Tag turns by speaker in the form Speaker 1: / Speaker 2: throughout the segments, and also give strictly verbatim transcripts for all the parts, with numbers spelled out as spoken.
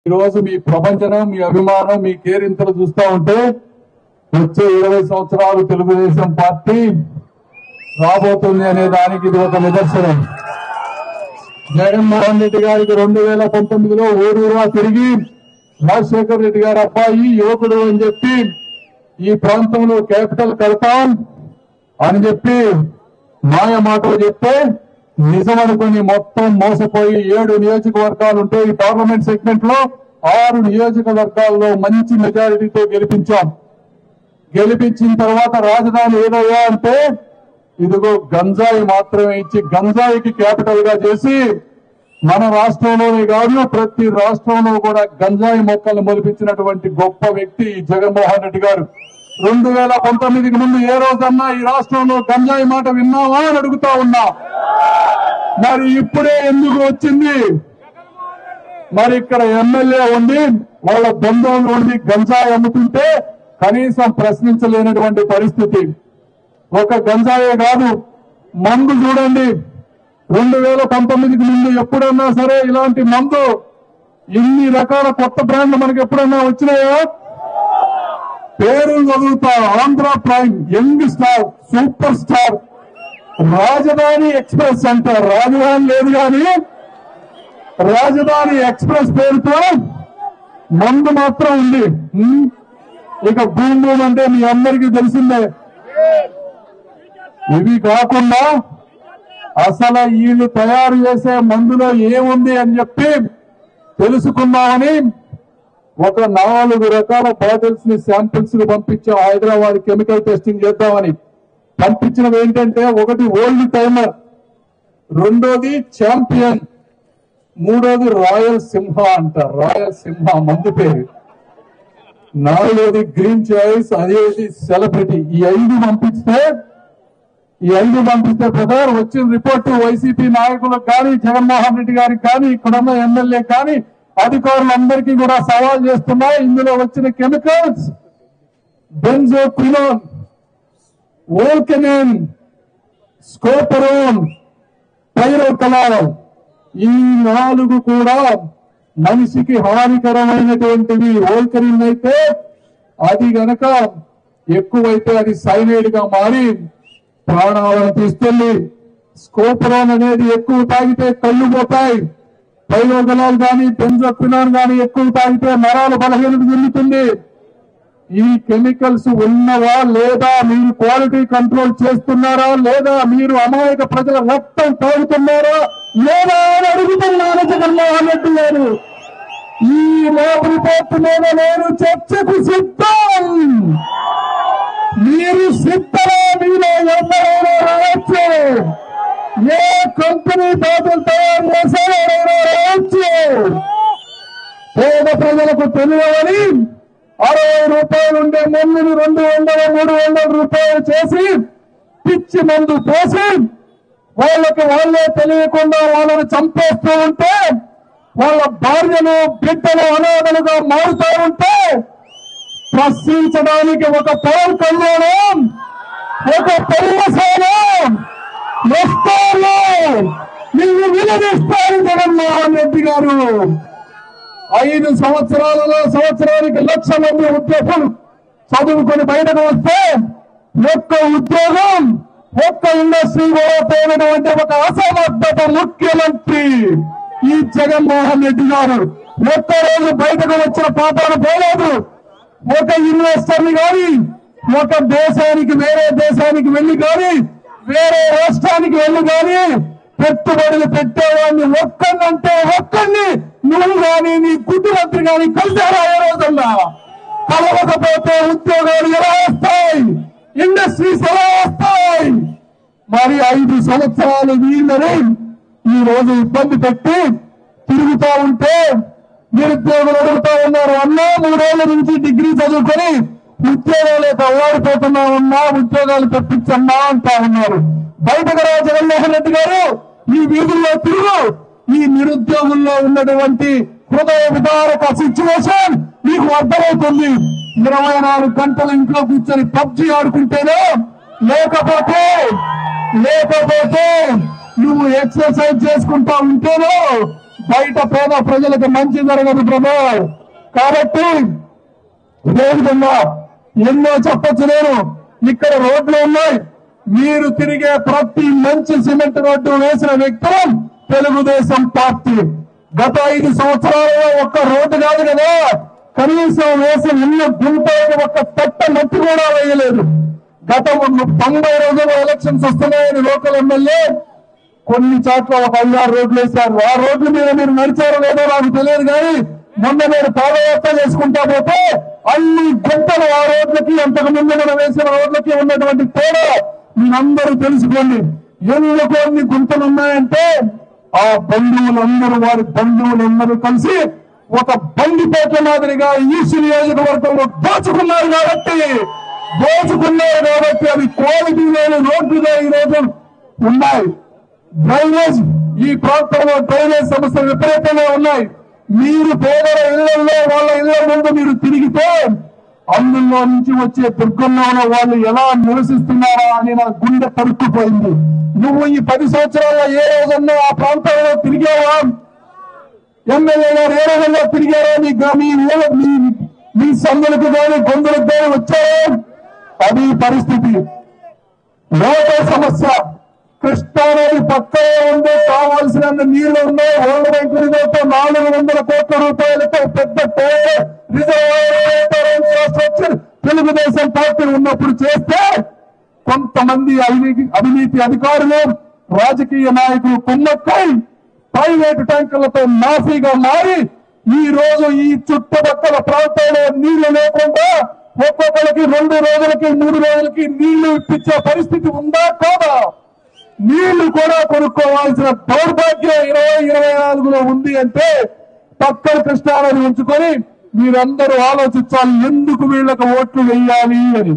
Speaker 1: ఈ రోజు మీ ప్రపంచనం, మీ అభిమానం, మీ కేరింతలు చూస్తా ఉంటే వచ్చే ఇరవై సంవత్సరాలు తెలుగుదేశం పార్టీ రాబోతుంది అనే దానికి ఇది ఒక నిదర్శనం. జగన్మోహన్ రెడ్డి గారికి రెండు వేల పంతొమ్మిదిలో ఊరూరా తిరిగి రాజశేఖర్ రెడ్డి గారి అబ్బాయి యువకుడు అని చెప్పి ఈ ప్రాంతంలో క్యాపిటల్ కడతాం అని చెప్పి మాయ మాటలు చెప్తే నిజం అనుకుని మొత్తం మోసపోయి ఏడు నియోజకవర్గాలు ఉంటే ఈ పార్లమెంట్ సెగ్మెంట్ లో ఆరు నియోజకవర్గాల్లో మంచి మెజారిటీతో గెలిపించాం. గెలిపించిన తర్వాత రాజధాని ఏదయ్యా అంటే ఇదిగో గంజాయి మాత్రమే ఇచ్చి గంజాయికి క్యాపిటల్ గా చేసి మన రాష్ట్రంలోనే కాదు ప్రతి రాష్ట్రంలో కూడా గంజాయి మొక్కలు మొలిపించినటువంటి గొప్ప వ్యక్తి జగన్మోహన్ రెడ్డి గారు. రెండు వేల పంతొమ్మిదికి ముందు ఏ రోజన్నా ఈ రాష్ట్రంలో గంజాయి మాట విన్నావా అని అడుగుతా ఉన్నా. మరి ఇప్పుడే ఎందుకు వచ్చింది? మరి ఇక్కడ ఎమ్మెల్యే ఉండి వాళ్ళ బంధువులు ఉండి గంజాయి అమ్ముతుంటే కనీసం ప్రశ్నించలేనటువంటి పరిస్థితి. ఒక గంజాయే కాదు, మందు చూడండి. రెండు వేల పంతొమ్మిదికి ముందు ఎప్పుడన్నా సరే ఇలాంటి మందు ఇన్ని రకాల కొత్త బ్రాండ్లు మనకి ఎప్పుడన్నా వచ్చినాయా? పేరు చదువుతా, Andhra prime, young star, super star, Rajadhani express అంటారు. రాజధాని లేదు కానీ రాజధాని ఎక్స్ప్రెస్ పేరుతో మందు మాత్రం ఉంది. ఇక బూమ్ బూమ్ అంటే మీ అందరికీ తెలిసిందే. ఇవి కాకుండా అసలు వీళ్ళు తయారు చేసే మందులో ఏముంది అని చెప్పి తెలుసుకుందామని ఒక నాలుగు రకాల బాటిల్స్ ని శాంపిల్స్ ని పంపించాం హైదరాబాద్ కెమికల్ టెస్టింగ్ చేద్దామని. పంపించినవి ఏంటంటే ఒకటి ఓల్డ్ టైమర్, రెండోది ఛాంపియన్, మూడోది రాయల్ సింహ అంట. రాయల్ సింహ మందు పేరు. నాలుగోది గ్రీన్ చాయిస్, అదేది సెలబ్రిటీ. ఈ ఐదు పంపిస్తే ఈ ఐదు పంపిస్తే బ్రదర్ వచ్చిన రిపోర్టు వైసీపీ నాయకులకు కానీ జగన్మోహన్ రెడ్డి గారికి కానీ ఇక్కడున్న ఎమ్మెల్యే కానీ అధికారులందరికీ కూడా సవాల్ చేస్తున్నాయి. ఇందులో వచ్చిన కెమికల్స్ బెంజోక్వినోన్, వోల్కెనిన్, స్కోపరోన్, పైరోకలాల్, ఈ నాలుగు కూడా మనిషికి హానికరమైనటువంటివి. వోల్కెనిన్ అయితే అది గనక ఎక్కువైతే అది సైనైడ్ గా మారి ప్రాణాలను తీసుకెళ్లి, స్కోపరోన్ అనేది ఎక్కువ తాగితే కళ్ళు పోతాయి, పైరోకలాల్ కానీ బెంజోక్వినోన్ కానీ ఎక్కువ తాగితే నరాలు బలహీనత చెందుతుంది. ఈ కెమికల్స్ ఉన్నవా లేదా, మీరు క్వాలిటీ కంట్రోల్ చేస్తున్నారా లేదా, మీరు అమాయక ప్రజల రక్తం తాగుతున్నారా లేదా అని అడుగుతున్నాను జగన్మోహన్ రెడ్డి గారు. ఈ ల్యాబ్ రిపోర్ట్ మీద నేను చర్చకు సిద్ధం. మీరు సిద్ధమా? మీలో ఎవరైనా రావచ్చు. ఏ కంపెనీ బాధలు తయారు చేశారో రావచ్చు. పేద ప్రజలకు తెలియవని అరవై రూపాయలు ఉండే మందుని రెండు వందల మూడు వందల రూపాయలు చేసి పిచ్చి మందు పోసి వాళ్ళకి వాళ్ళే తెలియకుండా వాళ్ళని చంపేస్తూ ఉంటే, వాళ్ళ భార్యలు బిడ్డలు అనాథలుగా మారుతూ ఉంటే ప్రశ్నించడానికి ఒక పవన్ కళ్యాణం, ఒక పర్యవసానం వస్తారు. నిన్ను వినదిస్తారు జగన్మోహన్ రెడ్డి గారు. ఐదు సంవత్సరాలలో సంవత్సరానికి లక్ష మంది ఉద్యోగులు చదువుకొని బయటకు వస్తే ఒక్క ఉద్యోగం, ఒక్క ఇండస్ట్రీ కూడా పోయినటువంటి ఒక అసమర్థత ముఖ్యమంత్రి ఈ జగన్మోహన్ రెడ్డి గారు. ఒక్క రోజు బయటకు వచ్చిన పాపాలు పోలేదు. ఒక ఇన్వెస్టర్ని కానీ, ఒక దేశానికి వేరే దేశానికి వెళ్లి కానీ, వేరే రాష్ట్రానికి వెళ్లి కానీ పెట్టుబడులు పెట్టేవాడిని ఒక్కనంటే ఒక్కడిని నువ్వు కానీ నీ గుడ్డు మంత్రి కానీ కలిసారా? ఏ రోజుల్లో కలవకపోతే ఉద్యోగాలు ఎలా వస్తాయి? ఇండస్ట్రీస్ ఎలా వస్తాయి? మరి ఐదు సంవత్సరాలు వీళ్ళని ఈ రోజు ఇబ్బంది పెట్టి తిరుగుతా ఉంటే నిరుద్యోగులు అడుగుతా ఉన్నారు, అన్నా మూడేళ్ల నుంచి డిగ్రీ చదువుకొని ఉద్యోగాలు అల్లాడిపోతున్నామన్నా, ఉద్యోగాలు తెప్పించమ్మా అంటా ఉన్నారు. బయటకు రా జగన్మోహన్ రెడ్డి గారు, ఈ వీధుల్లో తిరుగు. ఈ నిరుద్యోగుల్లో ఉన్నటువంటి హృదయ విదారక సిచ్యువేషన్ మీకు అర్థమవుతుంది. ఇరవై నాలుగు గంటలు ఇంట్లో కూర్చొని పబ్జి ఆడుకుంటేనే, లేకపోతే లేకపోతే నువ్వు ఎక్సర్సైజ్ చేసుకుంటా ఉంటేనో బయట పేద ప్రజలకు మంచి జరగదు ప్రభు. కాబట్టి ఇదే విధంగా ఎన్నో చెప్పచ్చు నేను. ఇక్కడ రోడ్లు ఉన్నాయి, మీరు తిరిగే ప్రతి మంచి సిమెంట్ రోడ్డు వేసిన వ్యక్తులు తెలుగుదేశం పార్టీ. గత ఐదు సంవత్సరాలలో ఒక్క రోడ్డు కాదు కదా, కనీసం వేసి ఇల్లు గుంటైన ఒక్క తట్ట మట్టి కూడా వేయలేదు. గత తొంభై రోజులు ఎలక్షన్స్ వస్తున్నాయని లోకల్ ఎమ్మెల్యే కొన్ని చోట్ల ఒక ఐదారు రోడ్లు వేశారు. ఆ రోడ్ల మీద మీరు నడిచారో లేదో నాకు తెలియదు, కానీ మొన్న మీరు పాదయాత్ర చేసుకుంటా పోతే అన్ని గుంటలు ఆ రోడ్లకి, అంతకు ముందు మనం వేసిన రోడ్లకి ఉన్నటువంటి తేడా మీరందరూ తెలుసుకోండి. ఎందుకు అన్ని గుంటలు ఉన్నాయంటే ఆ బంధువులందరూ, వారి బంధువులందరూ కలిసి ఒక బండిపేట మాదిరిగా ఈస్ట్ నియోజకవర్గంలో దోచుకున్నారు కాబట్టి దోచుకున్నారు కాబట్టి అవి క్వాలిటీ లేని రోడ్లుగా ఈ రోజు ఉన్నాయి. డ్రైనేజ్, ఈ ప్రాంతంలో డ్రైనేజ్ సమస్యలు విపరీతంగా ఉన్నాయి. మీరు పేదల ఇళ్లలో వాళ్ళ ఇళ్ల ముందు మీరు తిరిగితే అందులో నుంచి వచ్చే దుర్గంలో వాళ్ళు ఎలా నివసిస్తున్నారా అని నా గుండె తరుక్కుపోయింది. నువ్వు ఈ పది సంవత్సరాల్లో ఏ రోజన్నా ఆ ప్రాంతంలో తిరిగావా? ఎమ్మెల్యే గారు ఏ రోజుల్లో తిరిగారో మీ మీ సందులకు కానీ గొంతులకు కానీ వచ్చారో? అది పరిస్థితి. లోపల సమస్య, కృష్ణానది పక్కనే ఉండే కావాల్సినంత నీళ్లు ఉన్నాయి. వరల్డ్ బ్యాంక్ నిధులతో నాలుగు వందల కోట్ల రూపాయలతో పెద్ద రిజర్వాయర్ తెలుగుదేశం పార్టీ ఉన్నప్పుడు చేస్తే కొంతమంది అవినీతి అధికారులు, రాజకీయ నాయకులు కుమ్మక్కై ప్రైవేటు ట్యాంకర్లతో మాఫీగా మారి ఈ రోజు ఈ చుట్టుపక్కల ప్రాంతాల్లో నీళ్లు లేకుండా ఒక్కొక్కరికి రెండు రోజులకి మూడు రోజులకి నీళ్లు ఇప్పించే పరిస్థితి ఉందా కాదా? నీళ్లు కూడా కొనుక్కోవాల్సిన దౌర్భాగ్యం ఇరవై ఇరవై నాలుగులో ఉంది అంటే పక్కన కృష్ణానది ఉంచుకొని మీరందరూ ఆలోచించాలి, ఎందుకు వీళ్ళకు ఓట్లు వేయాలి అని.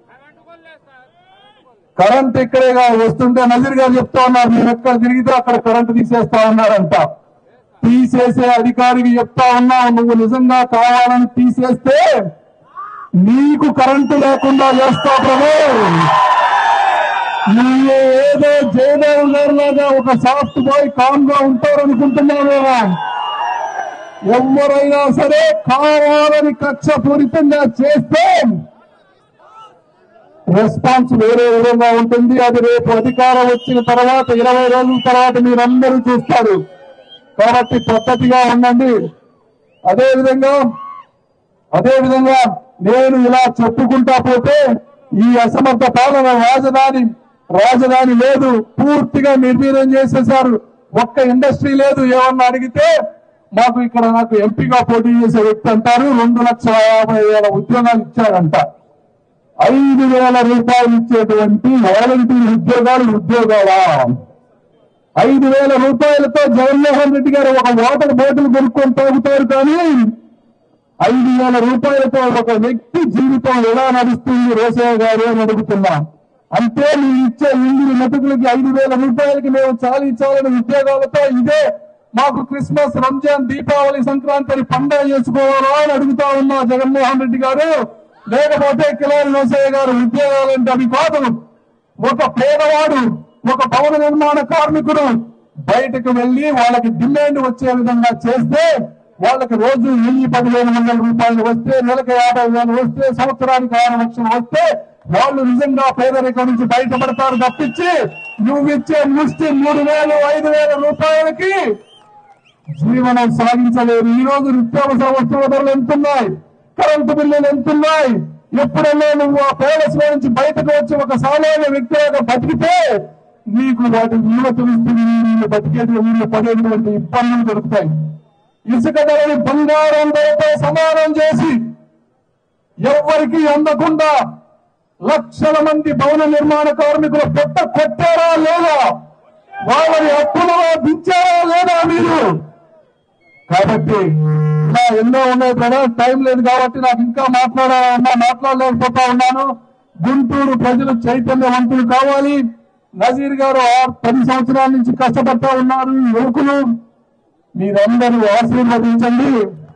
Speaker 1: కరెంట్ ఇక్కడేగా వస్తుంటే నజీర్ గారు చెప్తా ఉన్నారు, మీరు ఎక్కడ తిరిగితే అక్కడ కరెంట్ తీసేస్తా ఉన్నారంట. తీసేసే అధికారికి చెప్తా ఉన్నావు, నువ్వు నిజంగా కావాలని తీసేస్తే నీకు కరెంటు లేకుండా చేస్తావు ప్రభు. నువ్వు ఏదో జయదేవ్ గారు లాగా ఒక సాఫ్ట్ బాయ్ కామ్ గా ఉంటారనుకుంటున్నావేమో. ఎవరైనా సరే కావాలని కక్ష పూరితంగా చేస్తే రెస్పాన్స్ వేరే విధంగా ఉంటుంది. అది రేపు అధికారం వచ్చిన తర్వాత ఇరవై రోజుల తర్వాత మీరందరూ చూస్తారు. కాబట్టి పద్ధతిగా ఉండండి. అదేవిధంగా అదేవిధంగా నేను ఇలా చెప్పుకుంటా పోతే ఈ అసమర్థ పాలన, రాజధాని రాజధాని లేదు, పూర్తిగా నిర్వీర్యం చేసేశారు. ఒక్క ఇండస్ట్రీ లేదు. ఏమన్నా అడిగితే మాకు ఇక్కడ నాకు ఎంపీగా పోటీ చేసే వ్యక్తి అంటారు రెండు లక్షల యాభై వేల ఉద్యోగాలు ఇచ్చారంట. ఐదు వేల రూపాయలు ఇచ్చేటువంటి వాలంటీర్ ఉద్యోగాలు ఉద్యోగాలా? ఐదు వేల రూపాయలతో జగన్మోహన్ రెడ్డి గారు ఒక వాటర్ బాటిల్ కొనుక్కొని తాగుతారు, కానీ ఐదు వేల రూపాయలతో ఒక వ్యక్తి జీవితం ఎలా నడుస్తుంది రోసయ్య గారు అని అడుగుతున్నాం. అంటే మీరు ఇచ్చే ఇంగిలి మెతుకులకి ఐదు వేల రూపాయలకి మేము చాలీ చాలని ఉద్యోగాలతో ఇదే మాకు క్రిస్మస్, రంజాన్, దీపావళి, సంక్రాంతి పండుగ చేసుకోవాలా అని అడుగుతా ఉన్నా జగన్మోహన్ రెడ్డి గారు. లేకపోతే కిలారి రోసయ్య గారు ఉద్యోగాలంటే అవి కాదు. ఒక పేదవాడు, ఒక భవన నిర్మాణ కార్మికుడు బయటకు వెళ్లి వాళ్ళకి డిమాండ్ వచ్చే విధంగా చేస్తే వాళ్ళకి రోజు వెయ్యి పదిహేను వందల రూపాయలు వస్తే, నెలకు యాభై వేలు వస్తే, సంవత్సరానికి ఆరు లక్షలు వస్తే వాళ్ళు నిజంగా పేదరికం నుంచి బయటపడతారు తప్పించి నువ్వు ఇచ్చే ముష్టి మూడు వేలు ఐదు వేల రూపాయలకి జీవనం సాగించలేరు. ఈ రోజు నిత్యావసర వస్తువుల ధరలు ఎంతున్నాయి, కరెంటు బిల్లులు ఎంతున్నాయి. ఎప్పుడైనా నువ్వు ఆ పేలస్ లో నుంచి బయటకు వచ్చి ఒక సామాన్య వ్యక్తిగా బతికితే నీకు వాటి విలువ తెలుస్తుంది. వీళ్ళు బతికేది వీళ్ళు పడేటువంటి ఇబ్బందులు దొరుకుతాయి. ఇసుక ధరని బంగారం ధరతో సమానం చేసి ఎవ్వరికీ అందకుండా లక్షల మంది భవన నిర్మాణ కార్మికులు పొట్ట కొట్టారా లేదా? వాళ్ళని అప్పులలో దించారా లేదా మీరు? కాబట్టి ఇలా ఎన్నో ఉన్నాయి బ్రదర్, టైం లేదు కాబట్టి నాకు ఇంకా మాట్లాడాలన్నా మాట్లాడలేకపోతా ఉన్నాను. గుంటూరు ప్రజలు చైతన్యవంతులు కావాలి. నజీర్ గారు పది సంవత్సరాల నుంచి కష్టపడతా ఉన్నారు. యువకులు మీరందరూ ఆశీర్వదించండి.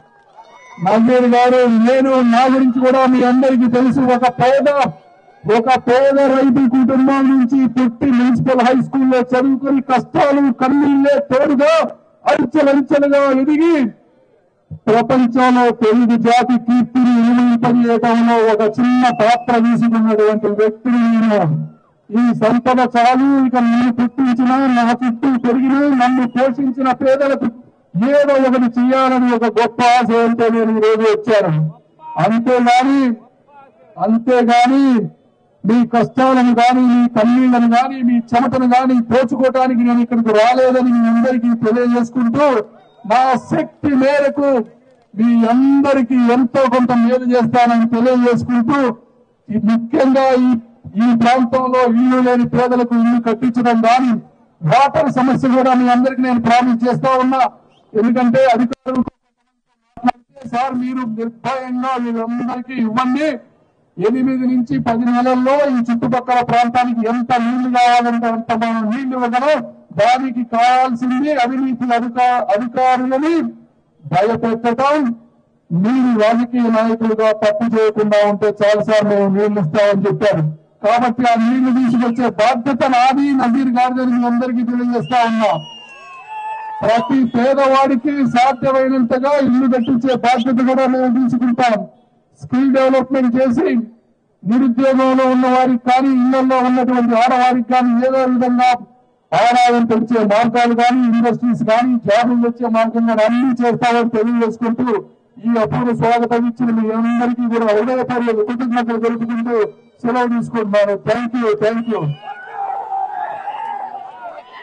Speaker 1: నజీర్ గారు, నేను నా గురించి కూడా మీ అందరికీ తెలుసు. ఒక పేద ఒక పేద రైతు కుటుంబం నుంచి పుట్టి మున్సిపల్ హై స్కూల్లో చదువుకుని కష్టాలు కన్నీళ్లే తోడుగా అంచెలంచెలుగా ఎదిగి ప్రపంచంలో తెలుగు జాతి కీర్తిని ఇనుమింపజేయడంలో ఒక చిన్న పాత్ర తీసుకున్నటువంటి వ్యక్తిని నేను. ఈ సంపద చాలు, ఇక నన్ను పుట్టించిన, నా చుట్టూ పెరిగిన, నన్ను పోషించిన పేదలకు ఏదో ఒకటి చేయాలని ఒక గొప్ప ఆశయంతో నేను ఈ రోజు వచ్చాను. అంతేగాని అంతేగాని మీ కష్టాలను కానీ, మీ కన్నీళ్లను కానీ, మీ చెమటను కానీ పోచుకోవటానికి నేను ఇక్కడికి రాలేదని మీ అందరికీ తెలియజేసుకుంటూ, నా శక్తి మేరకు మీ అందరికీ ఎంతో కొంత మేలు చేస్తానని తెలియజేసుకుంటూ, ఈ ముఖ్యంగా ఈ ఈ ప్రాంతంలో ఇల్లు లేని పేదలకు ఇల్లు కట్టించడం కానీ, వాటర్ సమస్య కూడా మీ అందరికీ నేను ప్రామిస్ చేస్తా ఉన్నా. ఎందుకంటే అధికారులు సార్ మీరు నిర్భయంగా వీళ్ళందరికీ ఇవ్వండి, ఎనిమిది నుంచి పది నెలల్లో ఈ చుట్టుపక్కల ప్రాంతానికి ఎంత నీళ్లు కావాలంటే అంత మనం నీళ్లు ఇవ్వగలం. దానికి కావాల్సింది అవినీతి అధికా అధికారులని భయపెట్టడం, మీరు రాజకీయ నాయకులుగా తప్పు చేయకుండా ఉంటే చాలు సార్ మేము నీళ్లు ఇస్తామని చెప్పారు. కాబట్టి ఆ నీళ్లు తీసుకొచ్చే బాధ్యత నాది, నజీర్ గారిని మీ అందరికీ తెలియజేస్తా ఉన్నా. ప్రతి పేదవాడికి సాధ్యమైనంతగా ఇల్లు కట్టించే బాధ్యత కూడా మేము తీసుకుంటాం. స్కిల్ డెవలప్మెంట్ చేసి నిరుద్యోగంలో ఉన్న వారికి కానీ, ఇళ్లలో ఉన్నటువంటి ఆడవారికి కానీ ఏదో విధంగా ఆదాయం పెంచే మార్గాలు కానీ, ఇండస్ట్రీస్ కానీ, జాబులు వచ్చే మార్గం కానీ అన్ని చేస్తామని తెలియజేసుకుంటూ, ఈ అపూర్వ స్వాగతం ఇచ్చిన మీ అందరికీ కూడా హృదయపూర్వక కృతజ్ఞతలు తెలుపుకుంటూ సెలవు తీసుకుంటున్నాను. Thank you thank you